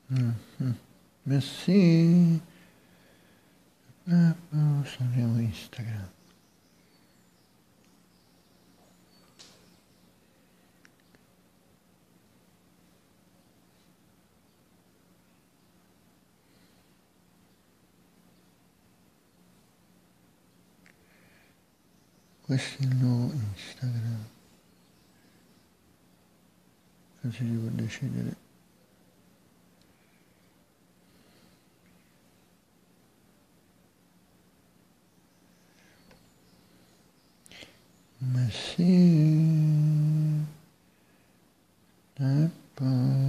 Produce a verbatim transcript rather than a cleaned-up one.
Mm-hmm. Ma sì, eh, usiamo Instagram. Questo è il nuovo Instagram. Così si può decidere. Ma sì. E poi